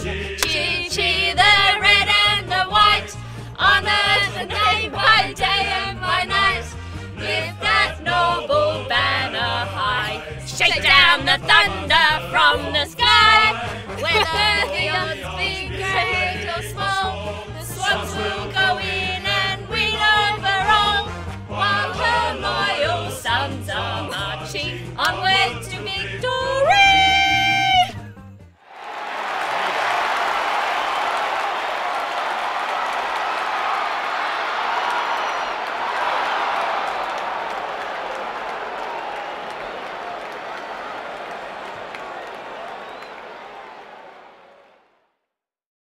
Chee-chee, the red and the white, on earth and day by day and by night. Lift that noble banner high, shake down the thunder from the sky. Whether